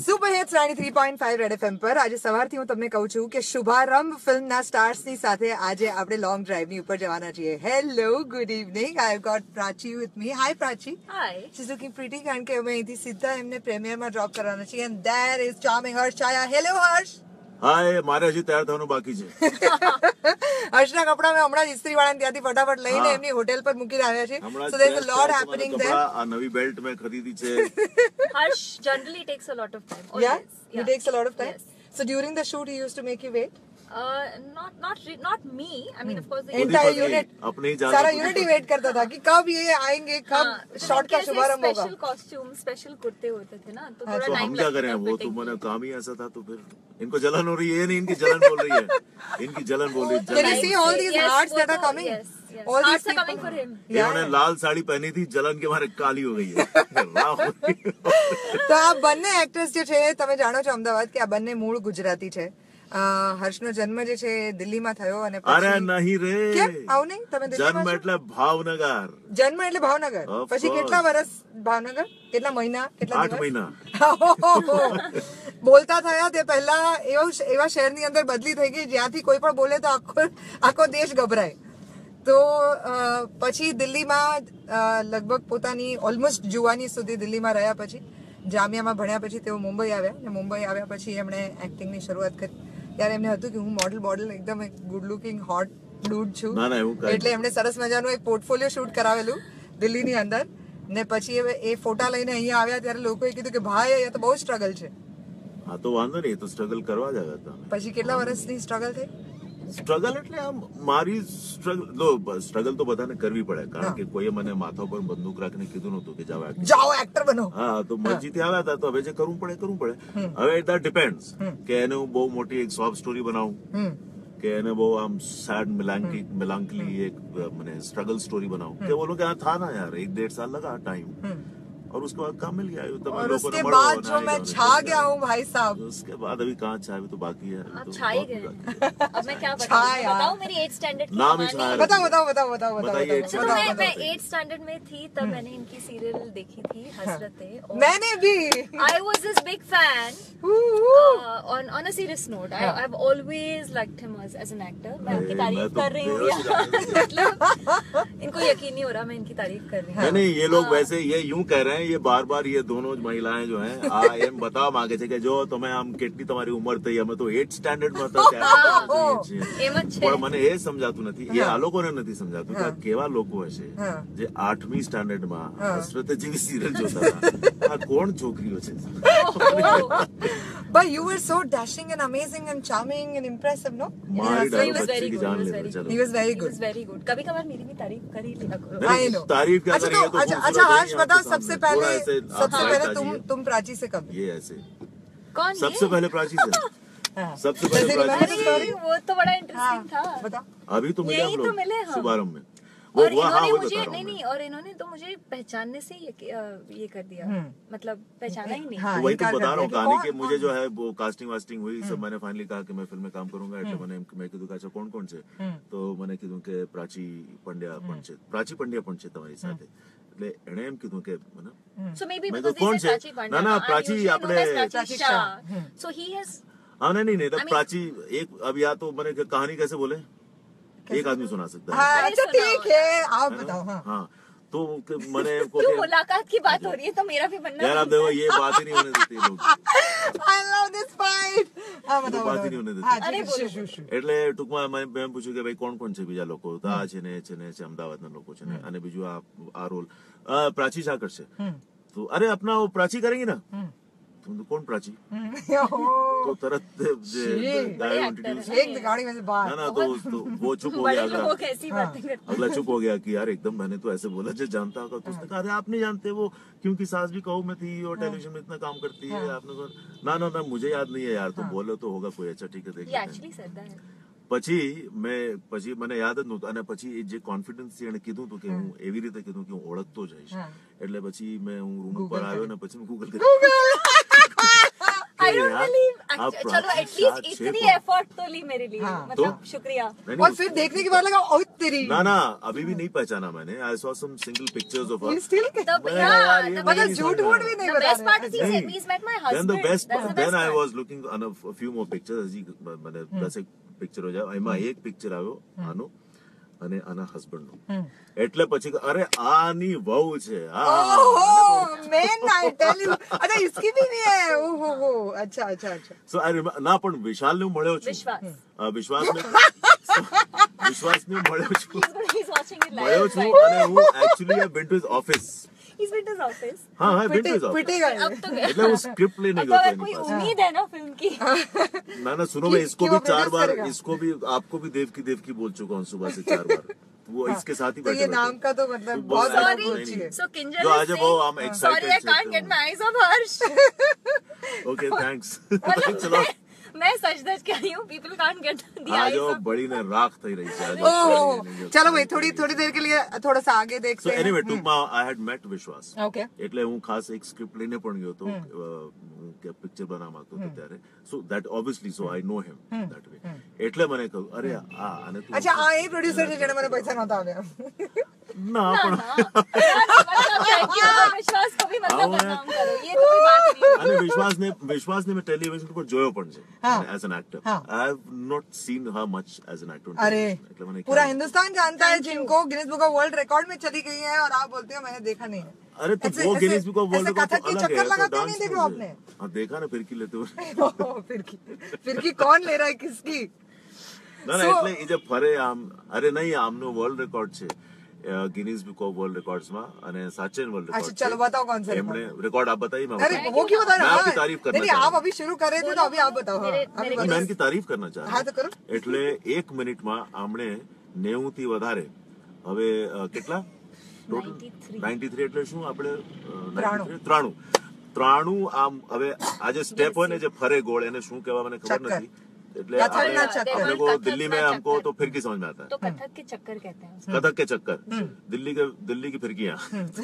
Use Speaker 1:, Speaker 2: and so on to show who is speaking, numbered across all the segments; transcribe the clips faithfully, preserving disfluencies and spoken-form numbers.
Speaker 1: Super hits ninety three point five red FM પર આજે સવારથી હું તમને કહું છું કે શુભારંભ ફિલ્મના સ્ટાર્સની સાથે આજે આપણે લોંગ ડ્રાઈવની ઉપર જવાના છીએ. Hello, good evening. I have got Prachi with me. Hi Prachi.
Speaker 2: Hi.
Speaker 1: She is looking pretty કારણ કે અમે અહીંથી સીધા એમને પ્રીમિયરમાં ડ્રોપ કરવાના છીએ. And there is charming Harsh Chhaya. Hello Harsh.
Speaker 3: Hi, મારે હજી તૈયાર થવાનું બાકી છે.
Speaker 1: હર્ષના કપડા મેં હમણાં ઇસ્ત્રી વાળાને ત્યાંથી ફટાફટ લઈને એમની હોટેલ પર મૂકીને આવ્યા છે. So there is a lot happening there.
Speaker 3: આ નવી બેલ્ટ મેં ખરીદી છે.
Speaker 2: Harsh generally takes a lot of time.
Speaker 1: Yeah,
Speaker 2: Always.
Speaker 1: he
Speaker 2: Yeah.
Speaker 1: takes a lot of time.
Speaker 2: Yes.
Speaker 1: So during the shoot he used to make you wait.
Speaker 2: Uh, not not re- not me. I mean, of course, the
Speaker 1: Entire unit.
Speaker 3: अपने ही जान
Speaker 1: सारा unit ही wait करता था कि कब ये आएंगे, कब शॉट का शुभारंभ होगा.
Speaker 2: स्पेशल कॉस्ट्यूम, स्पेशल कुर्ते होते थे ना, तो थोड़ा
Speaker 3: तो
Speaker 2: टाइम
Speaker 3: हम क्या करें, वो तो मैंने काम ही ऐसा था. तो फिर इनको जलन हो रही है. ये नहीं, इनकी जलन बोल रही है. इनकी जलन बोल रही है.
Speaker 1: Can you see all these hearts that are coming?
Speaker 2: Yes, yes.
Speaker 1: All these
Speaker 2: Hearts are
Speaker 1: people.
Speaker 2: coming for him.
Speaker 3: इन्होंने लाल साड़ी पहनी थी, जलन के मारे काली हो गई है.
Speaker 1: તો આ બંને એક્ટર્સ જે છે તમે જાણો છો અમદાવાદ કે આ બંને મૂળ ગુજરાતી છે. હર્ષનો જન્મ જે છે દિલ્હીમાં થયો અને
Speaker 3: અરે નહીં રે,
Speaker 1: કેમ આવું નહીં? તમે
Speaker 3: જન્મ એટલે ભાવનગર.
Speaker 1: જન્મ એટલે ભાવનગર. પછી કેટલા વર્ષ ભાવનગર? કેટલા મહિના? કેટલા
Speaker 3: આઠ
Speaker 1: દિવસ?
Speaker 3: મહિના.
Speaker 1: બોલતા થયા તે પહેલા એવા એવા શહેરની અંદર બદલી થઈ ગઈ જ્યાંથી કોઈ પણ બોલે તો આખો આખો દેશ ગભરાય. તો પછી દિલ્હીમાં લગભગ પોતાની ઓલમોસ્ટ જુવાની સુધી દિલ્હીમાં રહ્યા. પછી જામિયામાં ભણ્યા પછી તેઓ મુંબઈ આવ્યા અને મુંબઈ આવ્યા પછી એમણે એક્ટિંગની શરૂઆત કરી. ત્યારે એમને હતું કે હું મોડલ બોડલ એકદમ એક ગુડ લુકિંગ હોટ ડૂડ છું, એટલે એમણે સરસ મજાનું એક પોર્ટફોલિયો શૂટ કરાવેલું દિલ્હીની અંદર. ને પછી એ ફોટા લઈને અહીંયા આવ્યા ત્યારે લોકોએ કીધું કે ભાઈ અહીંયા તો બહુ સ્ટ્રગલ છે.
Speaker 3: હા તો વાંધો નહીં, તો સ્ટ્રગલ કરવા જ આવ્યા હતા.
Speaker 1: પછી કેટલા વર્ષની સ્ટ્રગલ થઈ?
Speaker 3: સ્ટ્રગલ એટલે આમ મારી સ્ટ્રગલ સ્ટ્રગલ તો બધાને કરવી પડે, કારણ કે કોઈએ મને માથા પર બંદૂક રાખીને કીધું નતું કે જાઓ
Speaker 1: જાઓ એક્ટર બનો.
Speaker 3: હા, તો મરજીથી આવ્યા હતા, તો હવે જે કરવું પડે કરવું પડે. હવે દેટ ડિપેન્ડ્સ કે એને હું બહુ મોટી એક સોફ્ટ સ્ટોરી બનાવું કે એને બહુ આમ સેડ મિલાંકી મિલાંકલી એક મને स्ट्रगल स्टोरी बनाऊं कि वो लोग यहाँ था ना यार, एक डेढ़ साल लगा टाइम, और उसके बाद काम मिल गया.
Speaker 1: और उसके बाद जो मैं छा गया हूँ भाई साहब,
Speaker 3: उसके बाद अभी कहाँ छा, अभी तो बाकी है.
Speaker 2: आप छाए गए. अब मैं क्या बताऊँ, मेरी एट स्टैंडर्ड की
Speaker 3: नाम ही छाया.
Speaker 1: बताओ बताओ बताओ बताओ
Speaker 3: बताइए.
Speaker 2: चलो मैं मैं एट स्टैंडर्ड में थी तब मैंने इनकी सीरियल देखी थी हसरतें.
Speaker 1: मैंने भी.
Speaker 2: I was his big fan. On on a serious note, I I've always liked him as as an actor. मैं उनकी तारीफ कर रही हूँ. मतलब इनको यकीन नहीं हो रहा मैं इनकी तारीफ कर रही हूँ.
Speaker 3: नहीं, ये लोग वैसे ये यूं कह रहे हैं, ये बार बार ये दोनों महिलाएं जो हैं आ एम बतावा માંગે છે કે જો તમે આમ કેટલી તમારી ઉંમર થઈ, અમે તો એટ સ્ટાન્ડર્ડ માં હતા પણ મને એ સમજાતું નથી, એ આ લોકોને નથી સમજાતું કે કેવા લોકો હશે જે આઠમી સ્ટાન્ડર્ડ માં હસરત જેવી સિરિયલ જોતા હતા. આ કોણ છોકરીઓ છે?
Speaker 1: But you were so dashing and amazing and charming and impressive, no?
Speaker 3: મારી
Speaker 2: He was very
Speaker 3: dialogue
Speaker 2: good.
Speaker 3: જાન
Speaker 2: He was
Speaker 3: લે
Speaker 2: very
Speaker 3: ચલો.
Speaker 1: He was very
Speaker 2: He
Speaker 1: good.
Speaker 2: was very good. कभी कभार मेरी भी तारीफ कर ही लिया करो.
Speaker 1: I know.
Speaker 3: तारीफ क्या
Speaker 1: अच्छा
Speaker 3: करेंगे
Speaker 1: तो
Speaker 3: तो
Speaker 1: अच्छा
Speaker 3: खूबसूरत
Speaker 1: अच्छा
Speaker 3: है,
Speaker 1: हर्ष
Speaker 3: यहाँ
Speaker 1: बताओ,
Speaker 3: पे
Speaker 1: सबसे
Speaker 3: सामने
Speaker 1: पहले
Speaker 3: थोड़ा ऐसे
Speaker 1: सबसे
Speaker 3: आप
Speaker 1: पहले
Speaker 3: बैठा
Speaker 1: तुम
Speaker 3: जाइए.
Speaker 1: तुम प्राची से कब?
Speaker 3: ये ऐसे
Speaker 2: कौन ये?
Speaker 3: सबसे पहले प्राची से सबसे पहले
Speaker 1: जैसे
Speaker 3: प्राची से.
Speaker 2: अरे वो तो बड़ा इंटरेस्टिंग था.
Speaker 1: बताओ.
Speaker 3: अभी तो मिले हम
Speaker 2: यही तो
Speaker 3: लोग
Speaker 2: मिले हम.
Speaker 3: शुभारंभ में. वो
Speaker 2: और
Speaker 3: हुआ, हाँ,
Speaker 2: इन्होंने
Speaker 3: वो
Speaker 2: मुझे
Speaker 3: बता रहा हूँ
Speaker 2: नहीं
Speaker 3: मैं.
Speaker 2: नहीं और इन्होंने तो मुझे पहचानने से ये ये कर दिया, मतलब पहचाना ही नहीं.
Speaker 1: हाँ,
Speaker 3: तो वही तो
Speaker 1: इनकार
Speaker 3: बता
Speaker 1: कर
Speaker 3: रहा हूँ
Speaker 1: दिया कि
Speaker 3: कहानी
Speaker 1: कौन-
Speaker 3: के मुझे जो है वो कास्टिंग वास्टिंग हुई सब, मैंने फाइनली कहा कि मैं फिल्म में काम करूंगा. એટલે મને મેં કીધું કે અચ્છા કોણ કોણ છે, તો મને કીધું કે પ્રાચી પંડ્યા પણ છે, પ્રાચી પંડ્યા પણ છે તમારી સાથે. એટલે એણે એમ કીધું કે મને
Speaker 2: So maybe
Speaker 3: મેં
Speaker 2: because
Speaker 3: કીધું
Speaker 2: they
Speaker 3: કોણ
Speaker 2: said
Speaker 3: છે?
Speaker 2: Prachee Pandya.
Speaker 3: ના ના
Speaker 2: I'm
Speaker 3: પ્રાચી
Speaker 2: usually known
Speaker 3: આપણે
Speaker 2: as Prachee
Speaker 1: Prachee
Speaker 2: Shah.
Speaker 1: Shah.
Speaker 2: So he has.
Speaker 3: हाँ नहीं नहीं नहीं
Speaker 2: I mean-
Speaker 3: प्राची एक अब या तो मैंने कहानी कैसे बोले, एक आदमी सुना सकता है.
Speaker 1: हाँ
Speaker 2: अरे
Speaker 1: अच्छा
Speaker 2: सुनाओ
Speaker 1: ठीक है, आप बताओ. हाँ
Speaker 3: हाँ तो मैंने को
Speaker 2: क्यों मुलाकात की बात हो रही है तो मेरा भी बनना.
Speaker 3: यार आप देखो ये बात ही नहीं होने देती लोग.
Speaker 1: I love this fight. हाँ बताओ
Speaker 3: बात ही नहीं
Speaker 1: बताओ.
Speaker 3: होने देती.
Speaker 1: हाँ
Speaker 2: अरे
Speaker 1: ठीक है,
Speaker 2: बोलो.
Speaker 1: शू, शू, शू.
Speaker 3: એટલે ટૂંકમાં મેં પૂછ્યું કે ભાઈ કોણ કોણ છે બીજા લોકો, તો આ છે ને છે ને છે અમદાવાદના લોકો છે ને, અને બીજું આ આ રોલ પ્રાચી શા કરશે, તો અરે अपना वो प्राची करेंगी ना, तो कौन प्राची, तो तरत
Speaker 1: एक गाड़ी में से बाहर.
Speaker 3: ना ना तो तो वो चुप हो
Speaker 2: बड़े
Speaker 3: गया.
Speaker 2: लोगों
Speaker 3: अगला
Speaker 2: कैसी बातें करते हैं.
Speaker 3: अगला चुप हो गया कि यार एकदम मैंने तो ऐसे बोला जो जानता होगा, तो उसने कहा अरे आप नहीं जानते वो, क्योंकि सास भी कहू में थी और टेलीविजन में इतना काम करती है. आपने कहा ना ना ना मुझे याद नहीं है यार, तो बोलो तो होगा कोई. अच्छा ठीक है देख
Speaker 2: He actually said that.
Speaker 3: પછી મેં પછી મને યાદ જ નહોતું, અને પછી જે કોન્ફિડન્સ એને કીધું હતું કે હું એવી રીતે કીધું કે હું ઓળખતો જઈશ, એટલે પછી મેં હું રૂમ ઉપર આવ્યો ને પછી હું ગૂગલ કરી
Speaker 2: I don't believe I चलो एटलीस्ट इतनी एफर्ट तो ली मेरे लिए, मतलब शुक्रिया।
Speaker 1: और फिर देखने के बाद लगा ओ तेरी
Speaker 3: ना ना अभी भी नहीं पहचाना मैंने। I saw some single pictures of her.
Speaker 1: Still मतलब झूठ मूठ भी नहीं बता रहे।
Speaker 3: Then the best then I was looking on a few more pictures. जी मैंने दस एक पिक्चर हो जाए એમાં એક પિક્ચર આવ્યો આનો અને આના હસબન્ડ નું, એટલે પછી અરે આની વહુ છે।
Speaker 1: ઓહો મેન આઈ ટેલ યુ અચ્છા इसकी भी नहीं है। ओहो हो अच्छा अच्छा अच्छा।
Speaker 3: સો આઈ ના પણ વિશાલ ને મળ્યો છું,
Speaker 2: વિશ્વાસ
Speaker 3: વિશ્વાસ ને વિશ્વાસ ને મળ્યો છું,
Speaker 2: he's watching it live
Speaker 3: મળ્યો છું અને હું actually I went to his office.
Speaker 2: he's been to his office।
Speaker 3: हाँ हाँ वेंट टू हिज ऑफिस।
Speaker 1: पिटेगा
Speaker 2: अब तो गया।
Speaker 3: એટલે હું સ્ક્રિપ્ટ લેને
Speaker 2: अब
Speaker 3: ગયો
Speaker 2: तो
Speaker 3: तो
Speaker 2: कोई उम्मीद है ना फिल्म की।
Speaker 3: ना ना सुनो मैं इसको भी चार बार, इसको भी आपको भी देवकी देवकी बोल चुका हूँ सुबह से चार बार। वो इसके साथ ही
Speaker 1: तो ये नाम का तो मतलब बहुत
Speaker 2: सॉरी सो किंजल
Speaker 3: जो आज वो हम excited
Speaker 2: sorry I can't get my eyes off Harsh.
Speaker 3: Okay thanks.
Speaker 2: चलो मैं सच दच के आई हूँ, पीपल कांट गेट द
Speaker 3: आज
Speaker 2: आईज
Speaker 3: वो
Speaker 2: ऑफ।
Speaker 3: बड़ी ने राख થઈ રહી છે आज।
Speaker 1: ओह चलो भाई थोड़ी थोड़ी देर के लिए थोड़ा सा आगे देखते
Speaker 3: So
Speaker 1: हैं।
Speaker 3: anyway ટૂંકમાં I had met Vishwas.
Speaker 1: Okay
Speaker 3: એટલે હું ખાસ એક સ્ક્રિપ્ટ લઈને પણ ગયો તો કે પિક્ચર બનાવવા માંગતો હતો ત્યારે। So that obviously so I know him that way. એટલે મને કહ્યું અરે આ આને તું
Speaker 1: अच्छा आ ये प्रोड्यूसर છે જેને મને પૈસા નહોતા આપ્યા।
Speaker 3: ના પણ
Speaker 2: विश्वास को भी मतलब बदनाम करो, ये तो कोई बात नहीं।
Speaker 3: અને વિશ્વાસને વિશ્વાસને મેં ટેલિવિઝન પર જોયો પણ છે as an actor. I have not seen her much as an actor.
Speaker 1: अरे पूरा हिंदुस्तान जानता है जिनको Guinness book of world record में चली गई है और आप बोलते हो मैंने देखा नहीं है।
Speaker 3: अरे तो वो Guinness book of world record
Speaker 1: Kathak के चक्कर लगाते नहीं देखो आपने?
Speaker 3: हाँ देखा ना फिरकी लेते हुए।
Speaker 1: फिरकी फिरकी कौन ले रहा है किसकी?
Speaker 3: ના ના એટલે એ જે ફરે આમ અરે નહીં આમનો વર્લ્ડ રેકોર્ડ છે Guinness book of world records में અને સાચેન વર્લ્ડ
Speaker 1: अच्छा चलो बताओ कौन सा
Speaker 3: એમણે રેકોર્ડ आप बताइए मैं
Speaker 1: अरे वो क्यों बता रहे
Speaker 3: मैं
Speaker 1: हो?
Speaker 3: आपकी तारीफ करना
Speaker 1: नहीं आप अभी शुरू कर रहे थे तो अभी आप बताओ। हाँ, अभी
Speaker 3: मैं इनकी तारीफ करना चाह
Speaker 1: हाँ तो करो।
Speaker 3: એટલે એક મિનિટમાં આમણે નેવું થી વધારે હવે કેટલા ટોટલ નાઇન્ટી થ્રી એટલે શું આપણે ત્રાણું ત્રાણું આમ હવે આ જે સ્ટેપ હોય ને જે ફરે ગોળ એને શું કહેવાય મને ખબર નથી। એટલે अपने को दिल्ली में हमको तो फिरकी समझ में आता है।
Speaker 2: तो कथक के चक्कर कहते हैं।
Speaker 3: कथक के चक्कर दिल्ली के दिल्ली की फिरकियाँ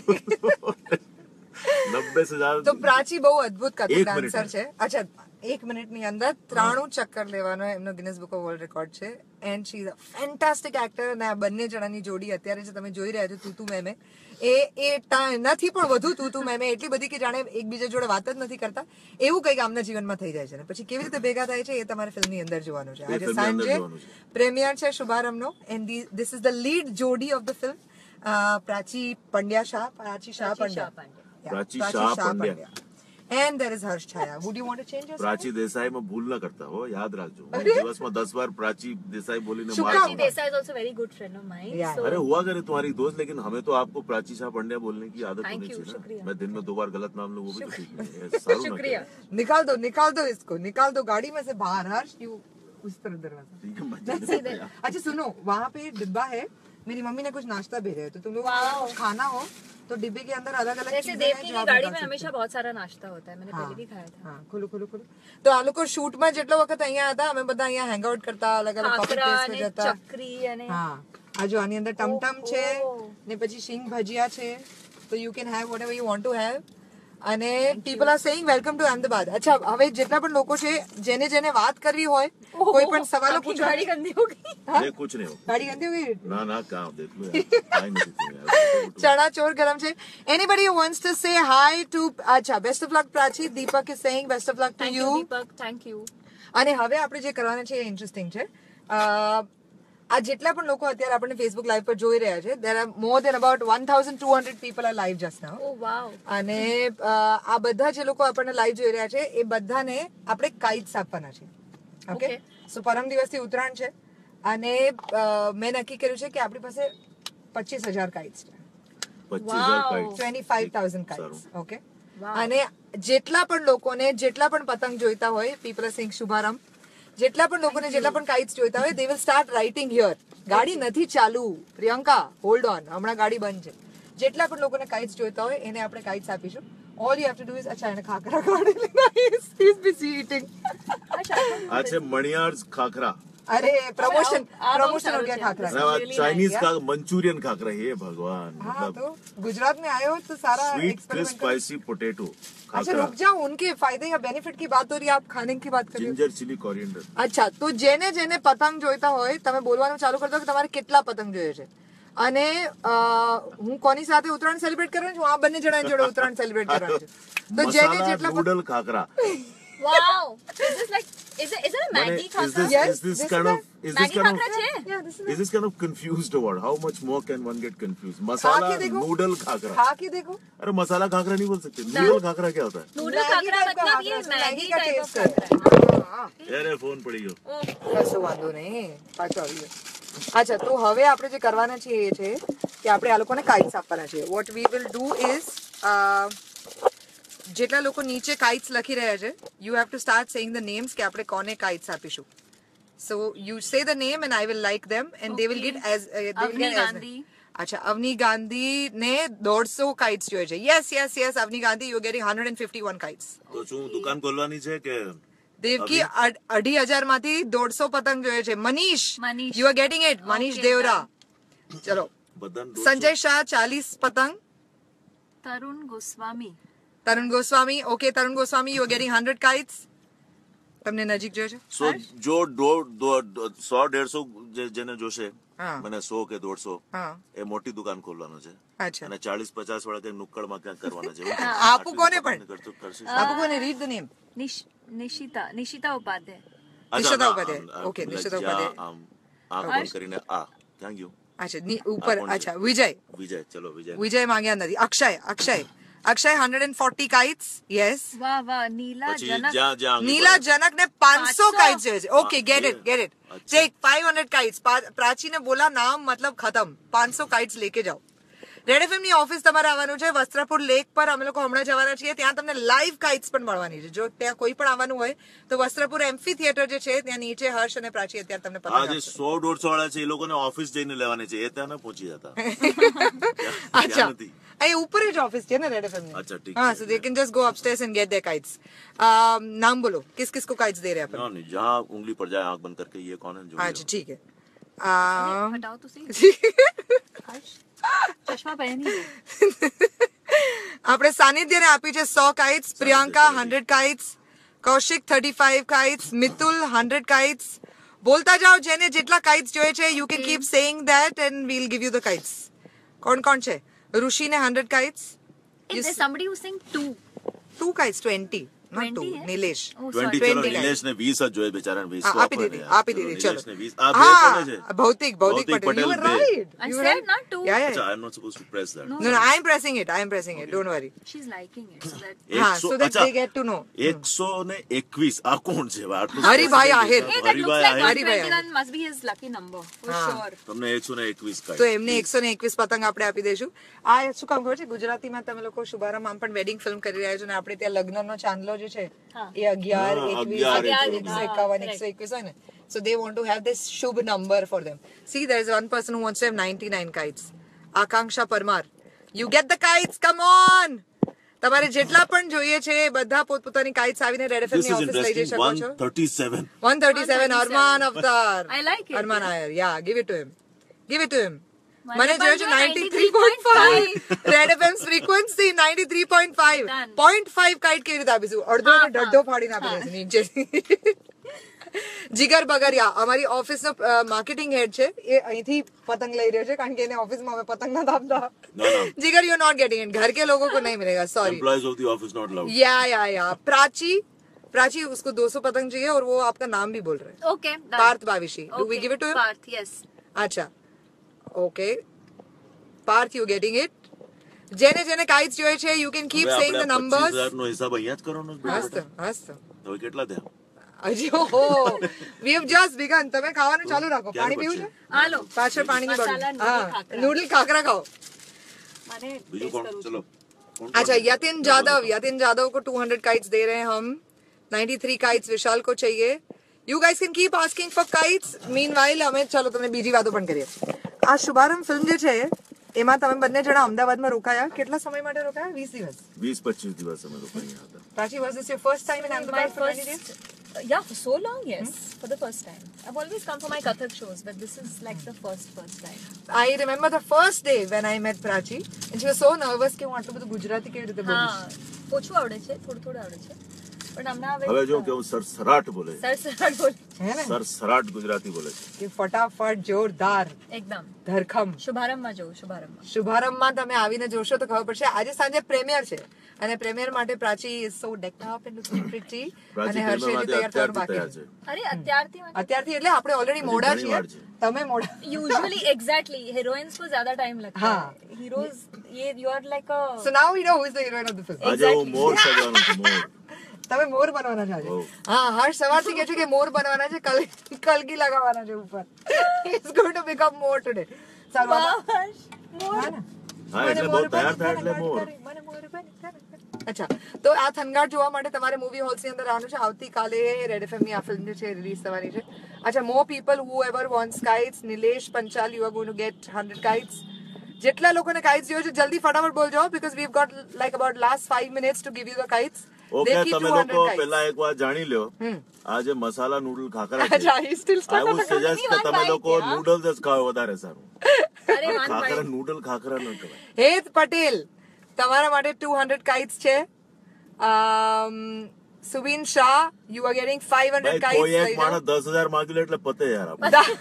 Speaker 3: नब्बे से ज्यादा।
Speaker 1: तो प्राची બહુ અદ્ભુત કથક ડાન્સર છે। અચ્છા એક મિનિટની અંદર ત્રાણું ચક્કર લેવાનો એમનો Guinness book of world record છે and she is a fantastic actor. અને આ બંને જણાની જોડી અત્યારે જે તમે જોઈ રહ્યા છો તૂતુ મેમે એ એ નથી પણ વધુ તૂતુ મેમે એટલી બધી કે જાણે એકબીજા જોડે વાત જ નથી કરતા એવું કંઈક આમના જીવનમાં થઈ જાય છે ને પછી કેવી રીતે ભેગા થાય છે એ તમારે ફિલ્મની અંદર જોવાનું છે। આજે સાંજે પ્રીમિયર છે શુભારંભનો and this is the lead જોડી of the film Prachi Pandya Shah Prachi Shah Pandya
Speaker 3: Prachi Shah Pandya
Speaker 1: and there is Harsh Chhaya. would you want to change your
Speaker 3: Prachi Desai में भूल ना करता हो याद रखो। दिवस में दस बार प्राची देसाई बोली ने मार।
Speaker 2: Prachi Desai is also very good friend of mine।
Speaker 1: Yeah.
Speaker 2: So
Speaker 3: अरे हुआ करे तुम्हारी दोस्त लेकिन हमें तो आपको प्राची शाह पंड्या बोलने की आदत होनी चाहिए ना। मैं दिन में दो बार गलत नाम लूं वो भी तो ठीक नहीं है।
Speaker 2: शुक्रिया।
Speaker 1: निकाल दो निकाल दो इसको निकाल दो गाड़ी में से बाहर। हर्ष यू उस तरफ दरवाजा। अच्छा सुनो वहाँ पे डिब्बा है मेरी मम्मी ने कुछ नाश्ता भेजा है तो तुम लोग कुछ खाना हो तो डिब्बे के अंदर अलग अलग
Speaker 2: जैसे देवकी की गाड़ी में हमेशा बहुत सारा नाश्ता होता है मैंने पहले भी खाया था।
Speaker 1: हाँ खोलो खोलो खोलो। तो આ લોકો શૂટ માં જેટલો વખત અહીંયા હતા અમે બધા અહીંયા હેંગ આઉટ કરતા અલગ અલગ કોફી પ્લેસ માં જતા।
Speaker 2: ચકરી અને
Speaker 1: હા આ જો આની અંદર ટમટમ છે ને પછી સિંગ ભજીયા છે તો you can have whatever you want to have અને people are saying welcome to Ahmedabad. अच्छा હવે જેટલા પણ લોકો છે જેને જેને વાત કરવી હોય કોઈ પણ સવાલો પૂછો।
Speaker 2: गाड़ी गंदी हो गई।
Speaker 3: नहीं कुछ नहीं हो
Speaker 1: ગાડી ગંદી हो गई
Speaker 3: ना ना काम देख लो यार आई नहीं यार
Speaker 1: चना चोर गरम છે। anybody who wants to say hi to अच्छा best of luck Prachi Deepak is saying best of luck to you
Speaker 2: Deepak thank you.
Speaker 1: અને હવે આપણે જે કરવાના છે એ ઇન્ટરેસ્ટિંગ છે। આ જેટલા પણ લોકો અત્યારે આપણે ફેસબુક લાઈવ પર જોઈ રહ્યા છે there are more than about one thousand two hundred people are live just now।
Speaker 2: oh wow।
Speaker 1: અને આ બધા જે લોકો આપણને લાઈવ જોઈ રહ્યા છે એ બધાને આપણે કાઇટ્સ આપવાના છે। ઓકે સો પરમ દિવસથી ઉત્તરાયણ છે અને મેં નક્કી કર્યું છે કે આપણી પાસે પચીસ હજાર કાઇટ્સ છે।
Speaker 3: પચીસ હજાર kites
Speaker 1: twenty-five thousand kites. Okay અને જેટલા પણ લોકોને જેટલા પણ પતંગ જોઈતા હોય પીપલ આર સેઇંગ શુભારંભ જેટલા પણ લોકોને જેટલા પણ કાઇટ્સ જોઈતા હોય they will start writing here. ગાડી નથી ચાલુ પ્રિયંકા હોલ્ડ ઓન હમણાં ગાડી બંધ છે। જેટલા પણ લોકોને કાઇટ્સ જોઈતા હોય એને આપણે કાઇટ્સ આપીશું। All you have to do is अच्छा એને ખાખરા કાઢી લેના ઇઝ ઇઝ બિઝી ઈટિંગ।
Speaker 3: આ છે મણિયાર્સ ખાખરા
Speaker 1: અરે પ્રમોશન પ્રમોશન हो गया खाकरा
Speaker 3: चाइनीज का मंचूरियन खाकरा है भगवान
Speaker 1: हाँ तो गुजरात में आए हो तो सारा
Speaker 3: स्वीट स्पाइसी पोटैटो
Speaker 1: अच्छा रुक जाओ उनके फायदे या बेनिफिट की बात हो रही है आप खाने की बात कर रहे हो
Speaker 3: जिंजर चिली कोरिएंडर
Speaker 1: અચ્છા તો જેને જેને પતંગ જોઈતા હોય તમે બોલવાનું ચાલુ કરી દો કે તમારે કેટલા પતંગ જોઈએ છે અને હું કોની સાથે ઉત્તરાયણ સેલિબ્રેટ કરવાનું છું આ બંને જણા જોડે ઉત્તરાયણ સેલિબ્રેટ કરવાનું છે તો જેને જેટલા
Speaker 3: નૂડલ ખાકરા
Speaker 2: Wow! Is this like is it is it a Maggi
Speaker 3: is
Speaker 2: khakra?
Speaker 3: this
Speaker 1: Yes,
Speaker 3: is this
Speaker 1: this
Speaker 3: kind
Speaker 1: is
Speaker 3: of is this
Speaker 2: Maggi
Speaker 3: kind
Speaker 2: khakra
Speaker 3: of
Speaker 2: છે?
Speaker 1: Yeah, this is
Speaker 3: is this kind of confused word? How much more can one get confused? Masala
Speaker 1: खा के देखो।
Speaker 3: Noodle khakhra
Speaker 1: खा के देखो
Speaker 3: अरे मसाला खाकरा नहीं बोल सकते नूडल खाकरा क्या होता है
Speaker 2: Noodle khakra
Speaker 1: मैगी टाइप का
Speaker 2: मतलब ये
Speaker 1: खाकरा,
Speaker 2: मैगी
Speaker 1: मैगी का
Speaker 2: टाइप
Speaker 1: टेस्ट
Speaker 2: ऑफ
Speaker 1: है
Speaker 2: खाकरा है।
Speaker 3: अरे फोन पड़ी गयो
Speaker 1: કશો વાંધો નહીં પાછો આવી ગયો અચ્છા તો હવે આપણે જે કરવાના છીએ એ છે કે આપણે આ લોકોને કાઇટ્સ આપવાના છે what we will do is જેટલા લોકો નીચે કાઇટ્સ લખી રહ્યા છે you have to start saying the names કે આપણે કોને કાઇટ્સ આપીશું so you say the name and I will like them and they will get as
Speaker 2: Avni Gandhi
Speaker 1: અચ્છા અવની ગાંધી ને દોઢસો કાઇટ્સ જોઈએ છે yes yes yes Avni Gandhi you getting hundred and fifty one kites
Speaker 3: તો શું દુકાન ખોલવાની છે કે
Speaker 1: દેવકી અઢી હજાર માંથી દોઢસો પતંગ જોઈએ છે Manish
Speaker 2: Manish.
Speaker 1: You are getting it Manish
Speaker 2: Okay,
Speaker 1: દેવરા ચલો
Speaker 3: બધાને
Speaker 1: સંજય શાહ ચાલીસ પતંગ
Speaker 2: Tarun Goswami
Speaker 1: Tarun Goswami okay Tarun Goswami you are getting hundred kites તમને નજીક જોઈએ છે
Speaker 3: સો જો દો- દો- સો દેડસો જે- જેને જોશે
Speaker 1: હા.
Speaker 3: મને સો કે દોઢસો
Speaker 1: હા
Speaker 3: એ મોટી દુકાન ખોલવાનો છે
Speaker 1: અચ્છા
Speaker 3: અને ચાલીસ પચાસ વાળા કઈ નુક્કડમાં ક્યાંક કરવાના છે
Speaker 1: આપો કોને પણ?
Speaker 3: કરતું કરશે
Speaker 1: આપો કોને read the name
Speaker 2: Nish Nishita Nishita Upadhyay
Speaker 3: અચ્છા,
Speaker 1: નિશિતા
Speaker 3: ના,
Speaker 1: ઉપાધ્યાય.
Speaker 3: આમ, આમ,
Speaker 1: Okay,
Speaker 3: like
Speaker 1: નિશિતા
Speaker 3: જ્યાં
Speaker 1: ઉપાધ્યાય.
Speaker 3: આમ આંખ બંધ કરીને આ ક્યાં ગયું
Speaker 1: અચ્છા ની- ઉપર
Speaker 3: આ કોણ છે?
Speaker 1: અચ્છા વિજય
Speaker 3: વિજય ચલો વિજય
Speaker 1: વિજય માંગ્યા નથી Akshay Akshay Akshay hundred and forty kites yes
Speaker 2: વાહ વાહ નીલા
Speaker 3: પછી
Speaker 2: જનક
Speaker 3: જ્યાં જ્યાં આંગળી
Speaker 1: નીલા
Speaker 3: પડે.
Speaker 1: जनक ने પાંચસો
Speaker 2: પાંચસો?
Speaker 1: काइट्स જોઈએ છે okay get it get it
Speaker 3: अच्छा।
Speaker 1: Take five hundred kites Prachi ने बोला नाम मतलब खत्म પાંચસો काइट्स लेके जाओ રેડ એફએમ ની ઓફિસ તમારે આવવાનું છે વસ્ત્રાપુર લેક પર અમે લોકો હમણાં જવાના છીએ ત્યાં તમને લાઈવ કાઇટ્સ પણ મળવાની છે જો ત્યાં કોઈ પણ આવવાનું હોય તો વસ્ત્રાપુર એમ્ફી થિયેટર જે છે ત્યાં નીચે હર્ષ અને પ્રાચી અત્યારે તમને
Speaker 3: આ
Speaker 1: પતંગ
Speaker 3: જે
Speaker 1: આપશે.
Speaker 3: સો દોઢસો વાળા છે એ લોકોને ઓફિસ જઈને લેવાની છે એ ત્યાં ના પહોંચી જતા
Speaker 1: અચ્છા
Speaker 3: ત્યાં નથી
Speaker 1: અહીં ઉપર જ ઓફિસ છે ને રેડ એફએમ ની
Speaker 3: अच्छा, ठीक
Speaker 1: हाँ
Speaker 3: है।
Speaker 1: So they can just go upstairs and get their kites नाम बोलो किस किस को काइट्स दे रहे हैं अपन
Speaker 3: ना नहीं जहाँ उंगली पड़ जाए आंख बंद करके ये कौन है जो
Speaker 1: अच्छा ठीक है आ,
Speaker 2: હટાઓ તો સહી હર્ષ ચશ્મા પહેરી લો
Speaker 1: આપણે સાનિધ્યને આપી છે સો kites Priyanka hundred kites Kaushik thirty five kites Mitul hundred kites બોલતા જાઓ જેને જેટલા કાઇટ્સ જોઈએ છે you can keep saying that and will give you the kites કોણ કોણ છે ઋષિને hundred kites
Speaker 2: Is there somebody who's saying two?
Speaker 1: Two kites twenty not two
Speaker 2: twenty, eh?
Speaker 1: Nilesh
Speaker 2: Oh,
Speaker 3: twenty
Speaker 2: sorry.
Speaker 3: ચલો
Speaker 1: twenty
Speaker 3: નિલેશ ને વીસ જ જોઈએ બિચારા વીસ
Speaker 1: હા,
Speaker 3: તો
Speaker 1: આપી
Speaker 3: આપો
Speaker 1: દીધી
Speaker 3: ને.
Speaker 1: આપી
Speaker 3: ચલો,
Speaker 1: દીધી
Speaker 3: નિલેશને
Speaker 1: ચલો
Speaker 3: વીસ. આ બે કોને છે?
Speaker 1: હા ભૌતિક ભૌતિક
Speaker 3: ભૌતિક
Speaker 1: પટેલ યુ આર
Speaker 3: પટેલ બે.
Speaker 1: Right
Speaker 2: I
Speaker 1: you
Speaker 2: said
Speaker 1: right
Speaker 2: not two.
Speaker 1: Yeah
Speaker 3: અચ્છા,
Speaker 1: yeah
Speaker 3: I'm not supposed to press that.
Speaker 2: No.
Speaker 1: No no I am pressing it I am pressing it don't worry
Speaker 2: She's liking it. So that...
Speaker 1: હા
Speaker 3: એકસો-
Speaker 1: so that
Speaker 3: અચ્છા,
Speaker 1: દે gate two નો
Speaker 3: એકસો ને એકવીસ આ કોણ છે હવે આટલું
Speaker 1: હરિભાઈ
Speaker 3: specific
Speaker 1: આહિર.
Speaker 3: છે?
Speaker 2: Hey, that looks
Speaker 3: Haribhai
Speaker 2: like
Speaker 3: Ahir.
Speaker 1: Haribai
Speaker 2: one twenty-one must be his lucky number. For
Speaker 1: Ah.
Speaker 2: sure.
Speaker 3: તમને એકસો ને એકવીસ
Speaker 1: તો એમને એકસો ને એકવીસ પતંગ આપણે આપી દઈશું આ શું કામ ખબર છે ગુજરાતીમાં તમે લોકો શુભારંભ આમ પણ વેડિંગ ફિલ્મ કરી રહ્યા છો ને આપણે ત્યાં લગ્નનો ચાંદલો જે છે
Speaker 2: હા.
Speaker 1: એ અગિયાર
Speaker 3: હા,
Speaker 1: એકવીસ
Speaker 3: અગિયાર,
Speaker 1: એકસો
Speaker 2: એકવીસ.
Speaker 1: એકાવન
Speaker 2: હા,
Speaker 1: એકસો એકવીસ હોય ને so they want to have this શુભ number for them see there is one person who wants to have ninety nine kites Akanksha Parmar you get the kites come on તમારે જેટલા પણ જોઈએ છે એ બધા પોતપોતાની કાઇટ્સ આવીને રેડ એફએમ
Speaker 3: This
Speaker 1: ની
Speaker 3: is
Speaker 1: ઓફિસ લઈ જઈ
Speaker 3: interesting.
Speaker 1: શકો છો
Speaker 3: one thirty-seven.
Speaker 1: one thirty-seven અરમાન અવતાર
Speaker 2: I like it.
Speaker 1: Arman Iyer yeah give it to him give it to him
Speaker 2: મને
Speaker 1: મને
Speaker 2: પણ
Speaker 1: જોયો છે
Speaker 2: જો
Speaker 1: ninety three point five red FM frequency ninety three point five
Speaker 2: Done.
Speaker 1: Point five kite કેવી રીતે આપીશું અડધો
Speaker 2: હા,
Speaker 1: ને ઢડ્ડો
Speaker 2: હા.
Speaker 1: ફાડીને આપી દઈશું નીચે જીગર બગરિયા અમારી ઓફિસનો માર્કેટિંગ હેડ છે એ અહીંથી પતંગ લઈ રહ્યો છે કારણ કે એને ઓફિસમાં અમે પતંગ ના આપતા
Speaker 3: No, no.
Speaker 1: Jigar you not getting it घर के लोगों को नहीं मिलेगा sorry
Speaker 3: Employees of the office not allowed.
Speaker 1: या या या प्राची प्राची उसको दो सौ पतंग चाहिए और वो आपका नाम भी बोल रहे हैं
Speaker 2: Okay. Done.
Speaker 1: Parth Bavishi do we
Speaker 2: Okay.
Speaker 1: Give it to him
Speaker 2: Parth, yes.
Speaker 1: अच्छा okay Parth you getting it જેને જેને કાઇટ્સ જોઈએ છે યુ કેન કીપ
Speaker 3: હવે
Speaker 1: સેઇંગ ધ
Speaker 3: આપણે પચીસ
Speaker 1: નંબર્સ
Speaker 3: હજાર નો હિસાબ અહીંયા જ કરવાનો છે?
Speaker 1: હસ્ત હસ્ત
Speaker 3: હવે કેટલા થયા?
Speaker 1: હજી ઓહો વી હેવ જસ્ટ બીગન તમે ખાવાનું ચાલુ રાખો
Speaker 3: ક્યારે
Speaker 1: પાણી પીવું છે
Speaker 2: હાલો.
Speaker 1: પાછળ પાણીની
Speaker 2: મસાલા
Speaker 1: બોટલ
Speaker 2: નૂડલ
Speaker 1: હા
Speaker 2: ખાખરા.
Speaker 1: નૂડલ ખાખરા ખાઓ
Speaker 2: મને
Speaker 3: બીજું
Speaker 2: taste
Speaker 3: કોણ?
Speaker 2: કરું છું.
Speaker 3: ચલો કોણ
Speaker 1: अच्छा
Speaker 3: કોણ?
Speaker 1: यतिन जादव यतिन जादव को टू हंड्रेड काइट्स दे रहे हैं हम नाइन्टी थ्री काइट्स विशाल को चाहिए you guys can keep asking for kites meanwhile हमें चलो તમને બીજી વાતો પણ કરીએ આ શુભારંભ ફિલ્મ જે છે એમાં તમે બંને જણા અમદાવાદમાં રોકાયા કેટલા સમય માટે રોકાયા વીસ દિવસ
Speaker 3: વીસ પચીસ દિવસ અમે લોકો અહીંયા હતા.
Speaker 1: પ્રાચી was this your first time in
Speaker 2: My
Speaker 1: Ahmedabad for many
Speaker 2: first,
Speaker 1: days
Speaker 2: Yeah, for so long, yes. Hmm? For the first time. I've always come for my Kathak shows, but this is like the first, first time.
Speaker 1: I remember the first day when I met Prachee, and she was so nervous કે હું આટલું બધું ગુજરાતી કેવી રીતે બોલીશ.
Speaker 2: હા, ઓછું આવડે છે, થોડું થોડું આવડે છે. પણ હમણાં હવે
Speaker 3: હવે જો કે હું સરસરાટ બોલે.
Speaker 2: સરસરાટ બોલે.
Speaker 1: હે ને?
Speaker 3: સરસરાટ ગુજરાતી બોલે છે.
Speaker 1: કે ફટાફટ જોરદાર.
Speaker 2: એકદમ.
Speaker 1: ધરખમ.
Speaker 2: શુભારંભમાં જોઉં, શુભારંભમાં.
Speaker 1: શુભારંભમાં તમે આવીને જોશો તો ખબર પડશે. આજે સાંજે પ્રીમિયર છે. અને પ્રીમિયર માટે પ્રાચી is so decked up and so pretty. અને હર્ષેજી તૈયાર થવાનું બાકી છે.
Speaker 2: અરે અત્યારથી
Speaker 1: અત્યારથી એટલે આપણે ઓલરેડી મોડા છીએ. તમે મોડા.
Speaker 2: Usually exactly heroines को ज्यादा टाइम लगता है. Heroes ये you are like a
Speaker 1: So now we know who is the heroine of the film.
Speaker 3: આજે હું મોર સજવાનું છું મોર.
Speaker 1: તમે મોર બનવાના છો આજે. હા હર્ષ સવારથી કહે છે કે મોર બનવાના છે કલ કલગી લગાવવાના છે ઉપર. He is going to become more today. ચાલો મોર.
Speaker 3: હા એટલે બહુ તૈયાર થાય એટલે મોર.
Speaker 1: મને મોર બને. અચ્છા તો આ થનગાટ જોવા માટે તમારે મૂવી હોલ્સ ની અંદર આવવાનું છે. આવતીકાલે રેડ એફએમ ની આ ફિલ્મ જે છે રિલીઝ થવાની છે. અચ્છા more people who ever wants kites Nilesh Panchal you are going to get hundred kites. જેટલા લોકોને કાઇટ્સ જોઈએ છે જલ્દી ફટાફટ બોલજો because we have got like about last five minutes to give you the kites.
Speaker 3: Okay તમે લોકો પહેલા એક વાર જાણી લ્યો આ જે મસાલા નૂડલ ખાખરા છે આઈ વુડ સજેસ્ટ કે તમે લોકો નૂડલ્સ જ ખાઓ વધારે સારું. અરે ખાખરા નૂડલ ખાખરા ન કહેવાય.
Speaker 1: હેત પટેલ તમારા માટે ટુ હંડ્રેડ કાઇટ્સ છે. Subin Shah you are getting five hundred kites.
Speaker 3: કોઈ એક માણસ દસ હજાર માંગી લે એટલે પતે યાર.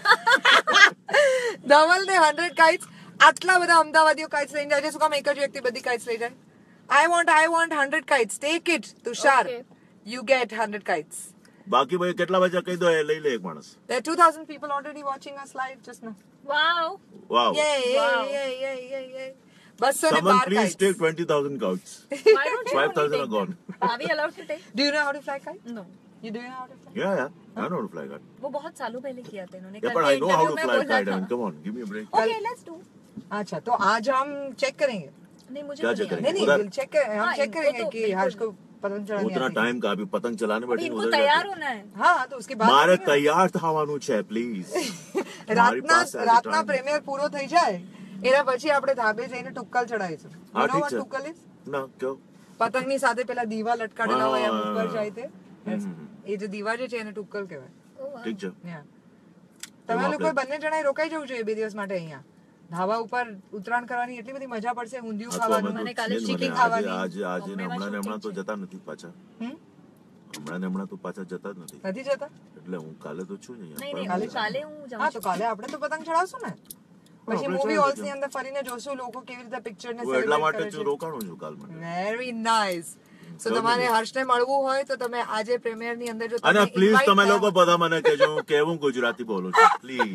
Speaker 1: ધવલ ને હંડ્રેડ કાઇટ્સ. આટલા બધા અમદાવાદીઓ કાઇટ્સ લઈને જાય છે. શું કામ એક જ વ્યક્તિ બધી કાઇટ્સ લઈ જાય? I want, I want hundred kites. Take it, Tushar. Okay. You get hundred kites.
Speaker 3: બાકી ભાઈ કેટલા વાગ્યા કહી દો એ લઈ લે એક માણસ.
Speaker 1: There are two thousand people already watching us live just now.
Speaker 2: Wow.
Speaker 3: Wow.
Speaker 1: Yay, yay, yay, yay, yay, yay. બસો ને
Speaker 3: Someone
Speaker 1: bar
Speaker 3: please
Speaker 1: kites.
Speaker 3: take twenty thousand kites.
Speaker 2: Why don't you
Speaker 3: five thousand
Speaker 2: take
Speaker 3: are gone.
Speaker 2: them? Are we allowed to take?
Speaker 1: Do you know how to fly kite?
Speaker 2: No.
Speaker 1: You do know how to fly?
Speaker 3: Yeah, yeah. I know how to fly kite.
Speaker 2: वो बहुत सालों पहले किया था इन्होंने.
Speaker 3: Yeah, but I know how to fly kite. I mean, come on, give me a break.
Speaker 2: Okay, let's do.
Speaker 1: अच्छा तो आज हम चेक करेंगे.
Speaker 2: नहीं मुझे
Speaker 3: क्या चेक करेंगे?
Speaker 1: नहीं नहीं चेक करें हम
Speaker 2: हाँ,
Speaker 1: चेक करेंगे
Speaker 2: वो तो
Speaker 1: कि हर्ष को पतंग चढ़ानी
Speaker 3: उतना
Speaker 1: आती है.
Speaker 3: टाइम का अभी पतंग चलाने बैठे
Speaker 2: इनको तैयार होना है.
Speaker 1: हाँ तो उसके बाद
Speaker 3: મારે તૈયાર થવાનું છે પ્લીઝ.
Speaker 1: રાતના રાતના પ્રીમિયર પૂરો થઈ જાય એના પછી આપણે ધાબે જઈને ટુક્કલ ચડાવીશું.
Speaker 3: હા
Speaker 1: You know
Speaker 3: ઠીક
Speaker 1: what
Speaker 3: છે.
Speaker 1: ટુક્કલ is?
Speaker 3: ના કયો
Speaker 1: પતંગની સાથે પેલા દીવા લટકાડેલા હોય એમ ઉપર જાય તે
Speaker 3: હમ.
Speaker 1: એ જે દીવા જે છે એને ટુક્કલ કહેવાય.
Speaker 3: ઠીક છે.
Speaker 1: Yeah. તમે લોકો બંને જણાએ રોકાઈ જવું જોઈએ બે દિવસ માટે અહીંયા. ધાબા ઉપર ઉતરાણ કરવાની એટલી બધી મજા પડશે. ઊંધિયું ખાવાનું
Speaker 2: મને કાલે
Speaker 1: ચીકી
Speaker 3: આજે
Speaker 1: ખાવાની.
Speaker 3: આજે આજે ને હમણાં ને હમણાં તો જતા નથી પાછા.
Speaker 1: હમ?
Speaker 3: હમણાં ને હમણાં તો પાછા જતા જ નથી.
Speaker 1: નથી જતા?
Speaker 3: એટલે હું કાલે તો છું જ
Speaker 2: नहीं
Speaker 3: અહીંયા.
Speaker 2: नहीं काले हूँ
Speaker 1: હા તો કાલે આપણે તો પતંગ ચડાવશું ને. પછી મૂવી હોલ્સ ની અંદર ફરીને જોશું લોકો કેવી રીતે પિક્ચર ને
Speaker 3: હું એટલા
Speaker 1: સેલિબ્રેટ
Speaker 3: માટે
Speaker 1: કરે
Speaker 3: જ
Speaker 1: છે.
Speaker 3: રોકાણું છું કાલ માટે.
Speaker 1: Very nice. સો તમારે હર્ષને મળવું હોય તો તમે આજે પ્રીમિયર ની અંદર જો
Speaker 3: અને
Speaker 1: તમે
Speaker 3: પ્લીઝ
Speaker 1: invite
Speaker 3: તમે
Speaker 1: થયા
Speaker 3: લોકો બધા મને કહેજો હું કેવું ગુજરાતી બોલું છું please.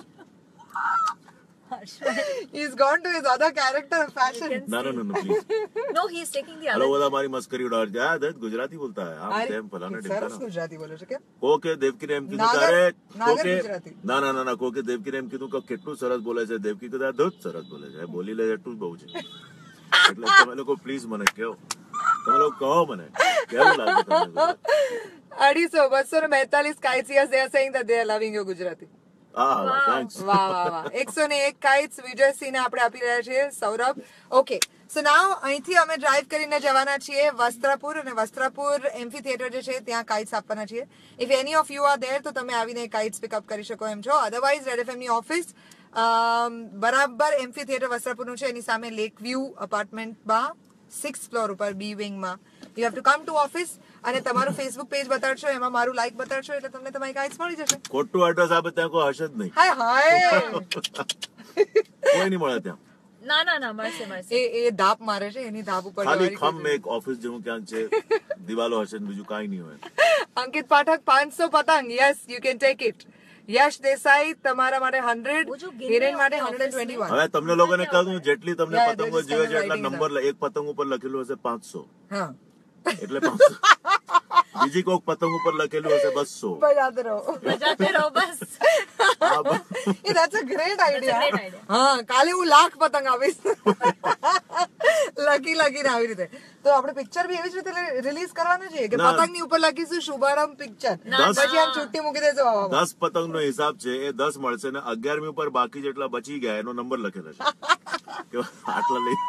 Speaker 1: He's gone to his other character of fashion.
Speaker 3: ના ના ના please.
Speaker 2: No, he is taking the
Speaker 3: હાલો
Speaker 2: other.
Speaker 3: બધા મારી મસ્કરી ઉડાવે છે. આ દત્ત ગુજરાતી બોલતા હે આમ
Speaker 1: અરે,
Speaker 3: તેમ ફલાના
Speaker 1: સરસ
Speaker 3: ઢીમકાના.
Speaker 1: ગુજરાતી બોલો છો કેમ?
Speaker 3: કોકે દેવકીને એમ કીધું
Speaker 1: નાગર-
Speaker 3: તારે
Speaker 1: નાગર
Speaker 3: કોકે
Speaker 1: ગુજરાતી.
Speaker 3: ના ના ના ના કોકે દેવકીને એમ કીધું કે કેટલું સરસ બોલે છે. દેવકી કીધું આ દત્ત સરસ બોલે છે. બોલી લે એટલું જ બહુ છે. એટલે તમે લોકો પ્લીઝ મને કહો તમે લોકો કહો મને કેવું લાગે તમને.
Speaker 1: અઢીસો બસો ને બેતાલીસ kites. Yes, they are saying that they are loving your Gujarati.
Speaker 3: હા હા થેન્ક્સ.
Speaker 1: વાહ વાહ વાહ. એકસો ને એક kites વિજયસિંહને આપણે આપી રહ્યા છીએ. સૌરભ. ઓકે સો નાઉ અહીંથી અમે ડ્રાઈવ કરીને જવાના છીએ વસ્ત્રાપુર અને વસ્ત્રાપુર એમ્ફી થિયેટર જે છે ત્યાં kites આપવાના છીએ. If any of you are there તો તમે આવીને kites પિકઅપ કરી શકો એમ છો. અધરવાઇઝ રેડ એફએમ ની ઓફિસ બરાબર એમ્ફી થિયેટર વસ્ત્રાપુરનું છે એની સામે લેક વ્યૂ અપાર્ટમેન્ટમાં સિક્સ ફ્લોર ઉપર બી વિંગમાં. You have to come to office અને તમારું ફેસબુક પેજ બતાડશો એમાં મારું લાઈક બતાડશો એટલે તમને તમારી kites મળી જશે.
Speaker 3: ખોટું એડ્રેસ આપે ત્યાં કોઈ હશે જ નહીં.
Speaker 1: હાય હાય.
Speaker 3: કોઈ નહીં મળે ત્યાં.
Speaker 2: ना ना ना मरसे मरसे
Speaker 1: એ એ ધાપ મારે છે એની ધાપ ઉપર
Speaker 3: ખાલી
Speaker 1: જવાની
Speaker 3: ખમ
Speaker 1: કોઈ
Speaker 3: એક ઓફિસ જેવું ક્યાંક છે દિવાલો હશે ને બીજું કાંઈ નહીં હોય.
Speaker 1: અંકિત પાઠક પાંચસો પતંગ. Yes you can take it. Yash Desai તમારા માટે હંડ્રેડ.
Speaker 2: वो जो गिन
Speaker 1: હિરેન
Speaker 2: रहे
Speaker 1: માટે
Speaker 2: हैं
Speaker 1: હંડ્રેડ
Speaker 2: office
Speaker 1: ટ્વેન્ટી
Speaker 2: में।
Speaker 1: વન.
Speaker 3: હવે તમને લોકોને કહું જેટલી તમને
Speaker 1: Yeah,
Speaker 3: પતંગો
Speaker 1: they're just
Speaker 3: જોઈએ છે
Speaker 1: kind of
Speaker 3: એટલા
Speaker 1: writing
Speaker 3: નંબર એક પતંગ ઉપર લખેલું હશે પાંચસો
Speaker 1: હા
Speaker 3: એટલે પાંચસો. બીજી કોઈક પતંગ ઉપર લખેલું હશે બસો.
Speaker 1: બજાતે રહો.
Speaker 2: बजाते रहो बस
Speaker 3: આ બ-
Speaker 1: એ that's a great
Speaker 2: That's a
Speaker 1: idea.
Speaker 2: great idea.
Speaker 1: હા કાલે હું લાખ પતંગ આવીશ. લકી લકી આવી રીતે તો આપણે પિક્ચર બી એવી જ રીતે રિલીઝ કરવાનું છે કે પતંગ ની ઉપર લખીશું શુભારંભ પિક્ચર પછી આમ છુટ્ટી મૂકી દેજો
Speaker 3: દસ પતંગ નો હિસાબ છે એ દસ મળશે ને અગિયારમી ઉપર બાકી જેટલા બચી ગયા એનો નંબર લખેલો છે આટલા લઈ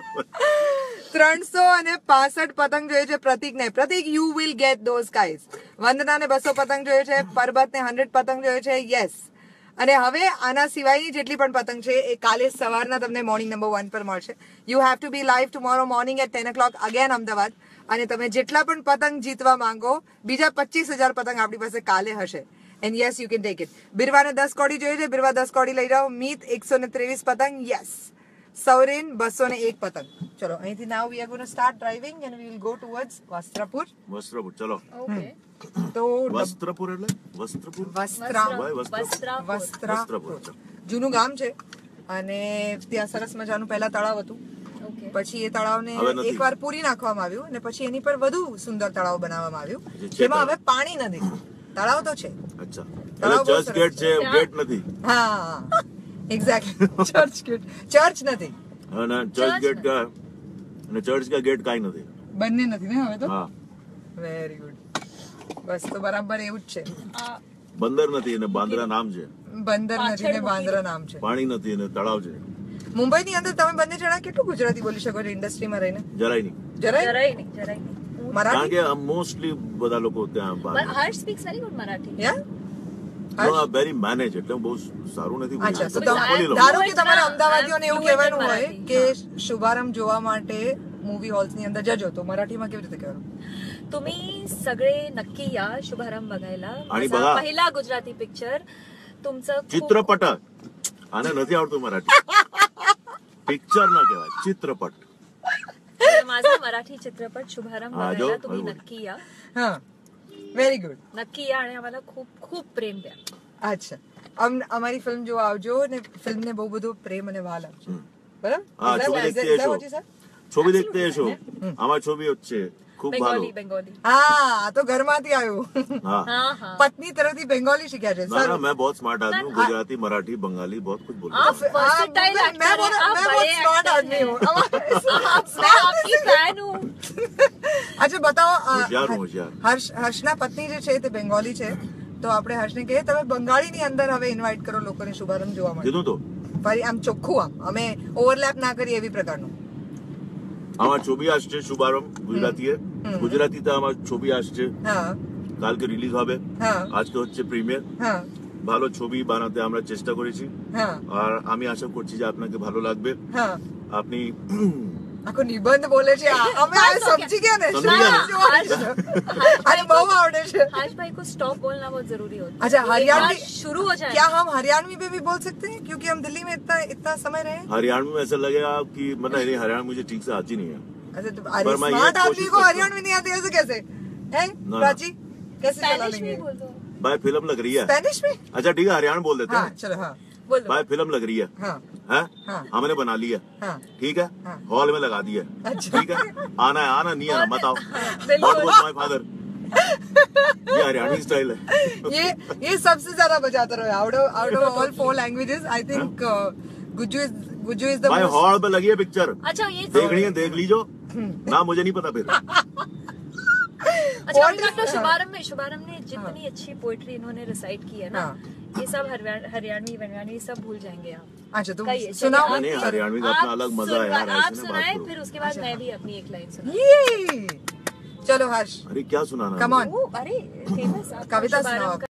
Speaker 1: ત્રણસો અને પાસઠ પતંગ જોઈએ છે પ્રતિક ને Pratik you will get those guys Vandana ને બસો પતંગ જોઈએ છે પરબત ને હંડ્રેડ પતંગ જોઈએ છે યસ અને હવે આના સિવાયની જેટલી પણ પતંગ છે એ કાલે સવારના તમને મોર્નિંગ નંબર વન પર મળશે you have to be live tomorrow morning at ten o'clock again Ahmedabad અને તમે જેટલા પણ પતંગ જીતવા માંગો બીજા પચીસ હજાર પતંગ આપણી પાસે કાલે હશે and yes you can take it બિરવાને દસ કોડી જોઈએ છે બિરવા દસ કોડી લઈ જાઓ મીત એકસો ને ત્રેવીસ પતંગ યસ સૌરેન બસો ને એક પતંગ ચલો અહીંથી now we are gonna start driving and we will go towards Vastrapur
Speaker 3: Vastrapur ચલો
Speaker 2: ઓકે
Speaker 1: તો
Speaker 3: વસ્ત્રાપુર એટલે વસ્ત્રાપુર
Speaker 1: વસ્ત્રા વસ્ત્રાપુર જૂનું ગામ છે અને ત્યાં સરસ મજાનું પહેલા તળાવ હતું પછી એ તળાવને એકવાર પૂરી નાખવામાં આવ્યું અને પછી એની પર વધુ સુંદર તળાવ બનાવવામાં આવ્યું જેમાં હવે પાણી નથી તળાવ તો છે
Speaker 3: અચ્છા ચર્ચ ગેટ છે ગેટ નથી
Speaker 1: હા એક્ઝેક્ટલી ચર્ચ ગેટ ચર્ચ નથી
Speaker 3: અને ચર્ચ ગેટ કા અને ચર્ચ કા ગેટ કાઈ નથી
Speaker 1: બંને નથી ને હવે તો
Speaker 3: હા
Speaker 1: વેરી ગુડ બસ તો બરાબર એવું જ છે
Speaker 3: બંદર નથી અને બાંદ્રા નામ છે
Speaker 1: બંદર નથી ને બાંદ્રા નામ છે
Speaker 3: પાણી નથી અને તળાવ છે
Speaker 1: મુંબઈ ની અંદર તમે બંને જણા કેટલું ગુજરાતી બોલી શકો છો ઇન્ડસ્ટ્રીમાં રહીને
Speaker 3: જરાય નહીં
Speaker 1: જરાય
Speaker 2: જરાય નહીં જરાય નહીં
Speaker 1: મરાઠી
Speaker 3: કારણ કે મોસ્ટલી બધા લોકો ત્યાં
Speaker 2: But Harsh speaks very good Marathi.
Speaker 1: Yeah
Speaker 3: very manage એટલે બહુ સારું નથી
Speaker 1: અચ્છા તો
Speaker 3: બોલતું. બોલી લઉં.
Speaker 1: ધારો કે તમારા અમદાવાદીઓને એવું
Speaker 2: fluent
Speaker 1: કહેવાનું હોય
Speaker 2: મરાઠી,
Speaker 1: કે
Speaker 2: હા.
Speaker 1: શુભારંભ જોવા માટે મૂવી હોલ્સ ની અંદર જજો તો મરાઠીમાં કેવી રીતે કહેવાનું
Speaker 2: तुम्ही सगळे नक्की या शुभारंभ बघायला
Speaker 3: आणि
Speaker 2: माझा
Speaker 3: बघा.
Speaker 2: पहिला गुजराती पिक्चर तुमचं खूप-
Speaker 3: ચિત્રપટ આને નથી આવડતું મરાઠી પિક્ચર ના કહેવાય ચિત્રપટ
Speaker 2: माझा मराठी चित्रपट शुभारंभ
Speaker 3: हा, जो,
Speaker 2: बघायला तुम्ही
Speaker 3: बरोबर.
Speaker 2: नक्की या
Speaker 1: હા વેરી ગુડ
Speaker 2: नक्की या आणि आम्हाला खूप खूप प्रेम द्या
Speaker 1: અચ્છા અમ- અમારી ફિલ્મ જોવા આવજો ને ફિલ્મ ને બહુ બધું પ્રેમ અને વાલ આપજો બરાબર
Speaker 3: હા,
Speaker 1: Is that-
Speaker 3: છોકરી
Speaker 1: is that-
Speaker 3: દેખતી
Speaker 1: is that
Speaker 3: હશો.
Speaker 1: what you said?
Speaker 3: ছবি দেখতে এসো আমার ছবি হচ্ছে খুব ভালো
Speaker 2: बेंगोली बेंगोली
Speaker 1: હા આ તો ઘરમાંથી આવ્યું
Speaker 3: हाँ
Speaker 2: हाँ हाँ
Speaker 1: પત્ની તરફથી બેંગોલી શીખ્યા છે
Speaker 3: ना
Speaker 1: સર
Speaker 3: ना मैं बहुत स्मार्ट आदमी हूँ गुजराती मराठी बंगाली बहुत कुछ बोलता
Speaker 2: आप
Speaker 3: हूँ
Speaker 2: versatile
Speaker 1: मैं
Speaker 2: actor
Speaker 1: बहुत
Speaker 2: हैं, आप
Speaker 1: मैं
Speaker 2: बड़े
Speaker 1: बहुत स्मार्ट
Speaker 2: actor
Speaker 1: आदमी हूँ
Speaker 2: आप- मैं आपकी फैन हूँ
Speaker 1: અચ્છા બતાવો આ,
Speaker 3: હોશિયાર હું, હોશિયાર.
Speaker 1: હર્ષ હર્ષના પત્ની જે છે તે બેંગોલી છે તો આપણે હર્ષને કહીએ તમે બંગાળીની અંદર હવે ઇન્વાઇટ કરો લોકોને શુભારંભ જોવા માટે
Speaker 3: કીધું તો
Speaker 1: ફરી આમ ચોખ્ખું આમ અમે ઓવરલેપ ના કરીએ એવી પ્રકારનું
Speaker 3: আমার ছবি আসছে শুভারম্ভ গুজরাটি গুজরাটিতে আমার ছবি আসছে
Speaker 1: હા
Speaker 3: কালকে রিলিজ হবে
Speaker 1: হ্যাঁ।
Speaker 3: আজকে হচ্ছে প্রিমিয়ার
Speaker 1: હા
Speaker 3: ভালো ছবি বানাতে আমরা চেষ্টা করেছি
Speaker 1: હા
Speaker 3: আর আমি আশা করছি যে আপনাকে ভালো লাগবে
Speaker 1: હા
Speaker 3: আপনি
Speaker 1: આખો નિબંધ બોલે છે આ. અમે આ સમજી ગયા ને
Speaker 3: સમજી ગયા ને?
Speaker 1: જોવા છે. અરે બહુ આવડે છે
Speaker 2: हर्ष भाई को स्टॉप बोलना बहुत जरूरी होता है
Speaker 1: अच्छा,
Speaker 2: एक
Speaker 1: हरियाणवी
Speaker 2: बार शुरू हो जाए
Speaker 1: क्या हम हरियाणवी में भी बोल सकते हैं क्योंकि हम दिल्ली में इतना इतना समय रहे हैं?
Speaker 3: हरियाणवी में ऐसा लगेगा कि मतलब नहीं हरियाणा मुझे ठीक से आती नहीं है
Speaker 1: अच्छा तो अरे
Speaker 3: पर मैं ये
Speaker 1: स्मार्ट आदमी
Speaker 3: कोशिश
Speaker 1: को
Speaker 3: करता
Speaker 1: हरियाणवी नहीं आती ऐसे कैसे है
Speaker 3: ना।
Speaker 1: प्राची कैसे चला
Speaker 2: स्पेनिश
Speaker 1: लेंगे
Speaker 2: में बोल दो
Speaker 3: भाई फिल्म लग रही है
Speaker 1: स्पेनिश में
Speaker 3: अच्छा ठीक है हरियाणा बोल देते
Speaker 1: हाँ
Speaker 3: हैं
Speaker 1: चलो हाँ
Speaker 2: बोलो
Speaker 3: भाई फिल्म लग रही है
Speaker 1: हाँ
Speaker 3: हैं
Speaker 1: हाँ।
Speaker 3: हमने बना ली है
Speaker 1: हाँ
Speaker 3: ठीक है
Speaker 1: हाँ।
Speaker 3: हॉल में लगा दिया है
Speaker 1: अच्छा।
Speaker 3: ठीक है आना है आना नहीं आना बताओ
Speaker 2: बिल्कुल।
Speaker 3: व्हाट वाज माय फादर ये हरियाणवी स्टाइल है
Speaker 1: ये ये सबसे ज्यादा बजाता रहो out of out of all four languages I think Gujju is Gujju is the
Speaker 3: भाई हॉल पे लगी है पिक्चर
Speaker 2: अच्छा ये
Speaker 3: देखनी है देख लीजो ना मुझे नहीं पता फिर
Speaker 2: अच्छा
Speaker 1: What is-
Speaker 2: डॉक्टर शुभारंभ में शुभारंभ ने जितनी अच्छी पोएट्री इन्होंने रिसाइट की है ना
Speaker 1: हाँ।
Speaker 2: ये सब हरियाण- हरियाणवी वरियाणवी सब भूल जाएंगे आप
Speaker 1: अच्छा तुम
Speaker 2: कहिए,
Speaker 1: सुनाओ
Speaker 2: चलिए,
Speaker 3: नहीं
Speaker 2: आप-
Speaker 3: हरियाणवी का अपना अलग मजा है
Speaker 2: सुनवा-
Speaker 3: यार
Speaker 2: आप
Speaker 3: ऐसे ना बात
Speaker 2: सुनाए
Speaker 3: करो
Speaker 2: फिर उसके बाद मैं भी अपनी एक लाइन सुना
Speaker 1: ये चलो हर्ष
Speaker 3: अरे क्या सुनाना है
Speaker 1: कम ऑन
Speaker 2: अरे फेमस
Speaker 1: कविता सुनाओ